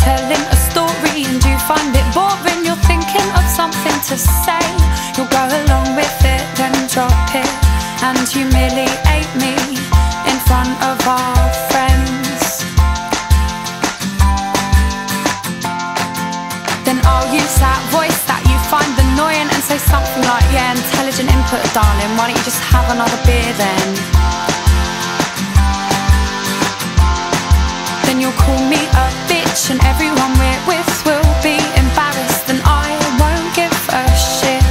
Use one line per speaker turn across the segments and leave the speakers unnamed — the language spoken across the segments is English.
telling a story and you find it boring, you're thinking of something to say. You'll go along with it, then drop it and humiliate me in front of our friends. Then I'll use that voice that you find annoying and say something like, yeah, intelligent input, darling, why don't you just have another beer then? Then you'll call me a bitch and everyone we're with will be embarrassed and I won't give a shit.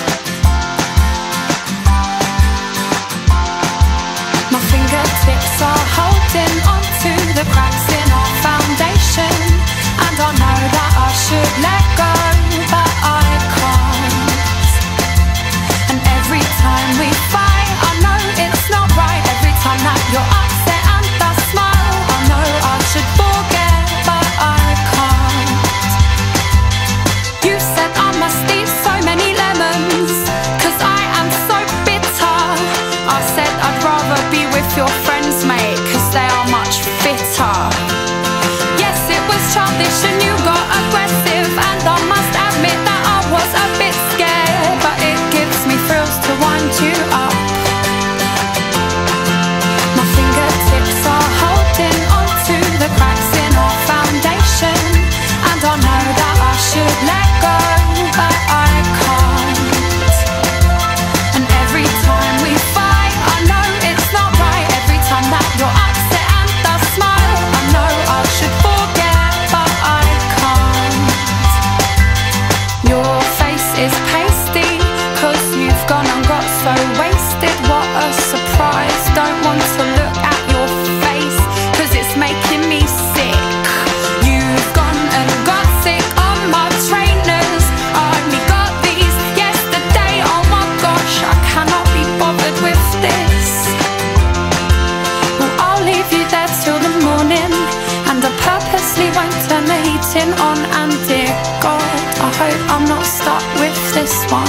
My fingertips are holding onto the cracks in our foundation, and I know that I should let go, but I can't. And every time we fight, I know it's not right. Every time that you're upset and I smile, I know I should forget, but I can't. You said I must eat so many lemons, 'cause I am so bitter. I said I'd rather be with your friends, mate, 'cause they are much fitter. Yes, it was childish and you got aggressive, and I must admit that I was a bit scared, but it gives me thrills to wind you up. My fingertips are holding onto the cracks in our foundation, and I know that I should let go, but I can't. And every time we fight, I know it's not right. Every time that you're upset and I smile, I know I should forget, but I can't. Your face is pasty, 'cause you've gone and got so wasted. What a surprise. Don't want to look at your face, 'cause it's making me sick. You've gone and got sick on my trainers. I only got these yesterday. Oh my gosh, I cannot be bothered with this. Well, I'll leave you there till the morning, and I purposely won't turn the heating on. And dear God, I hope I'm not stuck with this one.